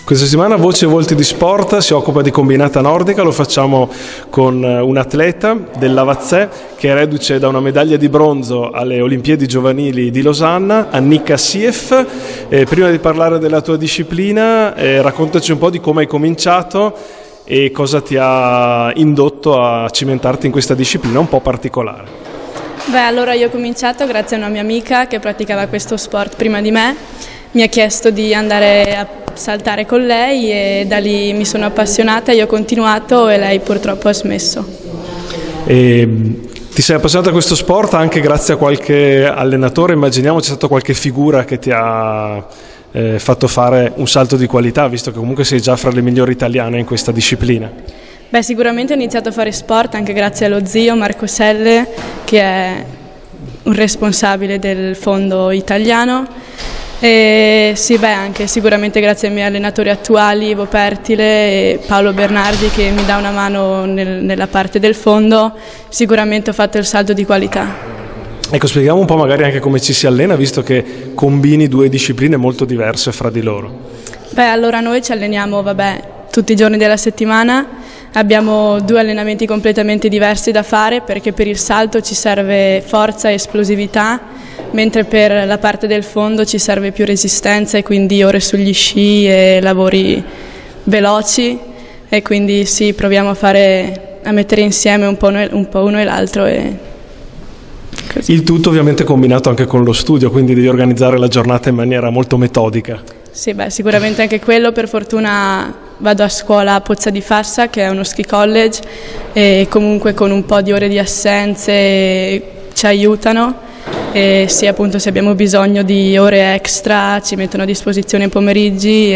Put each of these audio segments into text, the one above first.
Questa settimana Voci e Volti di Sport si occupa di combinata nordica, lo facciamo con un atleta del Lavazzè che è reduce da una medaglia di bronzo alle Olimpiadi giovanili di Losanna, Annika Sief. Prima di parlare della tua disciplina, raccontaci un po' di come hai cominciato e cosa ti ha indotto a cimentarti in questa disciplina un po' particolare. Allora io ho cominciato grazie a una mia amica che praticava questo sport prima di me. Mi ha chiesto di andare a saltare con lei e da lì mi sono appassionata, io ho continuato e lei purtroppo ha smesso. Ti sei appassionata a questo sport anche grazie a qualche allenatore? Immaginiamo c'è stata qualche figura che ti ha fatto fare un salto di qualità, visto che comunque sei già fra le migliori italiane in questa disciplina. Sicuramente ho iniziato a fare sport anche grazie allo zio Marco Selle, che è un responsabile del fondo italiano. Anche sicuramente grazie ai miei allenatori attuali, Ivo Pertile e Paolo Bernardi, che mi dà una mano nella parte del fondo. Sicuramente ho fatto il salto di qualità. Ecco, spieghiamo un po' magari anche come ci si allena, visto che combini due discipline molto diverse fra di loro. Allora noi ci alleniamo tutti i giorni della settimana, abbiamo due allenamenti completamente diversi da fare perché per il salto ci serve forza e esplosività, mentre per la parte del fondo ci serve più resistenza e quindi ore sugli sci e lavori veloci, e quindi sì, proviamo a mettere insieme un po' uno e l'altro. Così. Il tutto ovviamente combinato anche con lo studio, quindi devi organizzare la giornata in maniera molto metodica. Sì, sicuramente anche quello. Per fortuna vado a scuola a Pozza di Fassa, che è uno ski college, e comunque con un po' di ore di assenze ci aiutano. E sì, appunto, se abbiamo bisogno di ore extra ci mettono a disposizione i pomeriggi.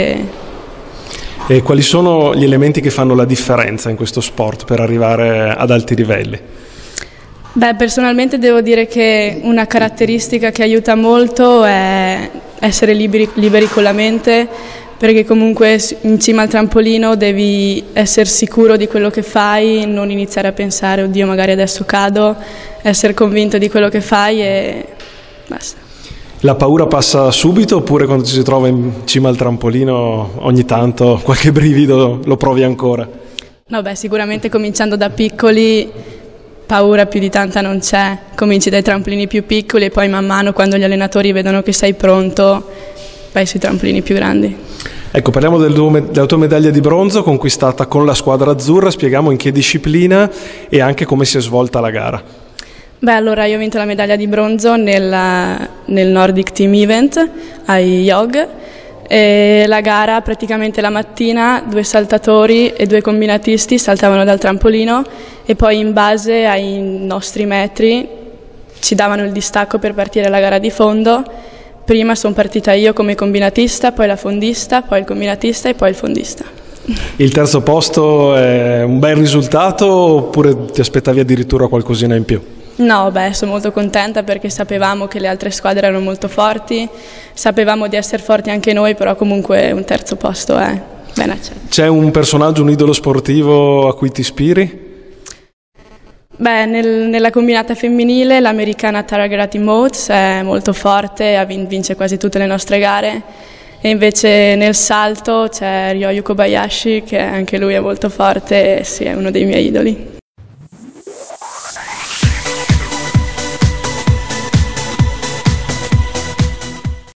E quali sono gli elementi che fanno la differenza in questo sport per arrivare ad alti livelli? Personalmente devo dire che una caratteristica che aiuta molto è essere liberi con la mente, perché comunque in cima al trampolino devi essere sicuro di quello che fai, non iniziare a pensare oddio magari adesso cado, essere convinto di quello che fai e basta. La paura passa subito oppure quando ci si trova in cima al trampolino ogni tanto qualche brivido lo provi ancora? No, sicuramente cominciando da piccoli paura più di tanta non c'è, cominci dai trampolini più piccoli e poi man mano quando gli allenatori vedono che sei pronto vai sui trampolini più grandi. Ecco, parliamo della tua medaglia di bronzo conquistata con la squadra azzurra, spieghiamo in che disciplina e anche come si è svolta la gara. Allora io ho vinto la medaglia di bronzo nel Nordic Team Event ai YOG. E la gara praticamente la mattina 2 saltatori e 2 combinatisti saltavano dal trampolino e poi in base ai nostri metri ci davano il distacco per partire la gara di fondo. Prima sono partita io come combinatista, poi la fondista, poi il combinatista e poi il fondista. Il terzo posto è un bel risultato oppure ti aspettavi addirittura qualcosina in più? No, sono molto contenta perché sapevamo che le altre squadre erano molto forti, sapevamo di essere forti anche noi, però comunque un terzo posto è ben accetto. C'è un personaggio, un idolo sportivo a cui ti ispiri? Nella combinata femminile l'americana Tara Grati-Moats è molto forte, vince quasi tutte le nostre gare, e invece nel salto c'è Ryoyu Kobayashi che anche lui è molto forte e sì, è uno dei miei idoli.